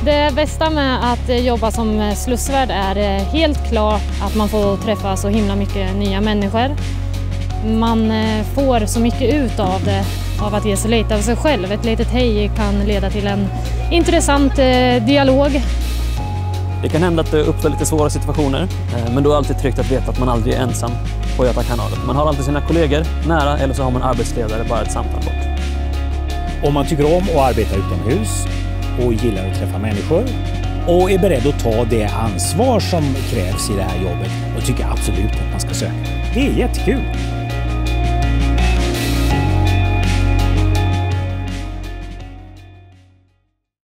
Det bästa med att jobba som slussvärd är helt klart att man får träffa så himla mycket nya människor. Man får så mycket ut av det, av att ge sig lite av sig själv. Ett litet hej kan leda till en intressant dialog. Det kan hända att det uppstår lite svåra situationer, men då är det alltid tryggt att veta att man aldrig är ensam på Göta kanalen. Man har alltid sina kollegor nära, eller så har man arbetsledare bara ett samtal bort. Om man tycker om att arbeta utomhus och gillar att träffa människor och är beredd att ta det ansvar som krävs i det här jobbet, då tycker jag absolut att man ska söka. Det är jättekul!